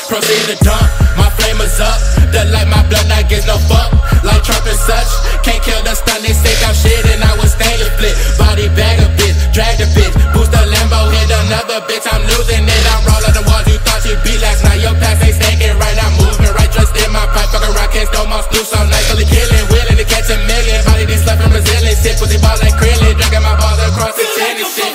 proceed to dump. My flame is up, the light my blood not gives no fuck. Like Trump and such, can't kill the stun, they say I'm shit and I was stainless split. Body bag a bitch, drag the bitch, boost the Lambo, hit another bitch, I'm losing it. I'm rolling the walls, you thought you'd be last night. Your past ain't stinking right, I'm moving right, trust in my pipe. Fucking rock, can't stole my loose all night, fully killing, willing to catch a million. Body these left from Brazilian shit, pussy ball like Krillin, dragging my balls across the tennis shit.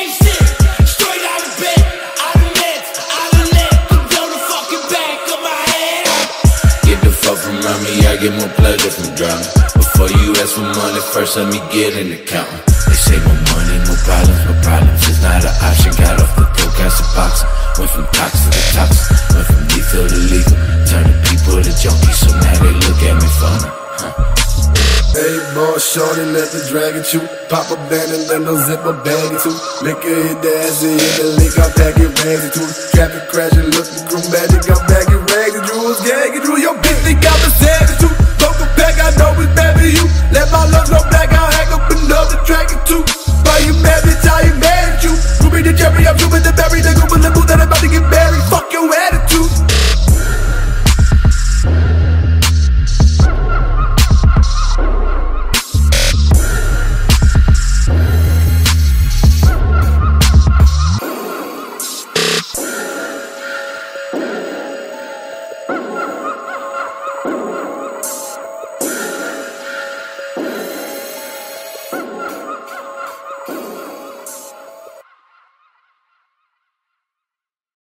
Around me, I get more pleasure from drama. Before you ask for money, first let me get in the counting. They say more money, no problems it's not an option. Got off the coke, got some boxing. Went from toxic to toxic, went from lethal to legal. Turn the people to junkies, so now they look at me funny. Hey boy, shorty, let the dragon chew. Pop a band and let no zipper bag it too. Liquor hit the ass and hit the lick, I pack it rags too. Traffic crashing, looking chromatic, I'm back in rags and jewels, gagging through your bitch, think I'm a sad.